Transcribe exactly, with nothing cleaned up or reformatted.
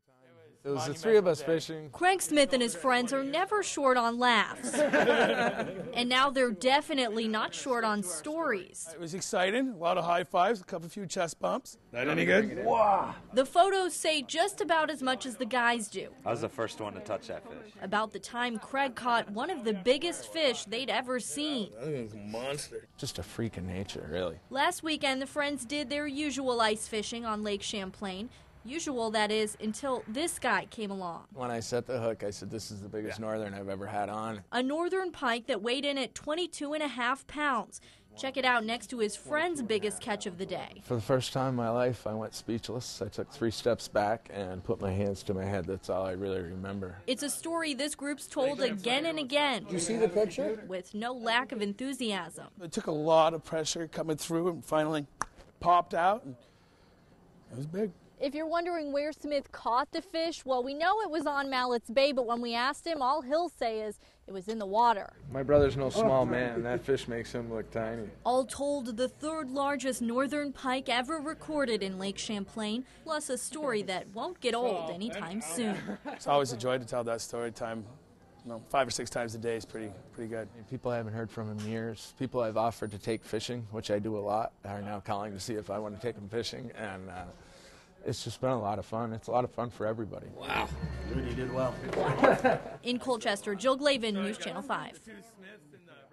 It was the three of us fishing. Craig Smith and his friends are never short on laughs. And now they're definitely not short on stories. It was exciting. A lot of high fives, a couple few chest bumps. That any good? Wow. The photos say just about as much as the guys do. I was the first one to touch that fish. About the time Craig caught one of the biggest fish they'd ever seen. I think it was a monster. Just a freak of nature, really. Last weekend, the friends did their usual ice fishing on Lake Champlain. Usual, that is, until this guy came along. When I set the hook, I said, this is the biggest yeah. northern I've ever had on. A northern pike that weighed in at twenty-two and a half pounds. Check it out next to his friend's biggest catch of the day. For the first time in my life, I went speechless. I took three steps back and put my hands to my head. That's all I really remember. It's a story this group's told again and again. Did you see the picture? With no lack of enthusiasm. It took a lot of pressure coming through and finally popped out. And it was big. If you're wondering where Smith caught the fish, well, we know it was on Mallett's Bay, but when we asked him, all he'll say is it was in the water. My brother's no small man. That fish makes him look tiny. All told, the third largest northern pike ever recorded in Lake Champlain, plus a story that won't get old anytime soon. It's always a joy to tell that story time. You know, five or six times a day is pretty, pretty good. People I haven't heard from in years. People I've offered to take fishing, which I do a lot, are now calling to see if I want to take them fishing. And uh, it's just been a lot of fun. It's a lot of fun for everybody. Wow. You did well. In Colchester, Jill Glavin, News Channel five.